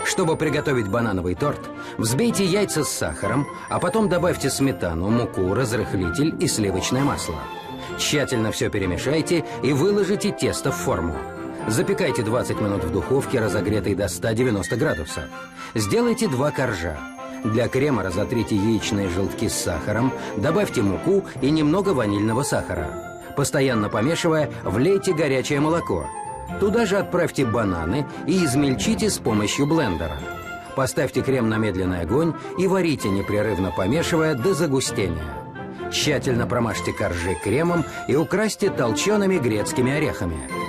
Чтобы приготовить банановый торт, взбейте яйца с сахаром, а потом добавьте сметану, муку, разрыхлитель и сливочное масло. Тщательно все перемешайте и выложите тесто в форму. Запекайте 20 минут в духовке, разогретой до 190 градусов. Сделайте 2 коржа. Для крема разотрите яичные желтки с сахаром, добавьте муку и немного ванильного сахара. Постоянно помешивая, влейте горячее молоко. Туда же отправьте бананы и измельчите с помощью блендера. Поставьте крем на медленный огонь и варите, непрерывно помешивая до загустения. Тщательно промажьте коржи кремом и украсьте толчеными грецкими орехами.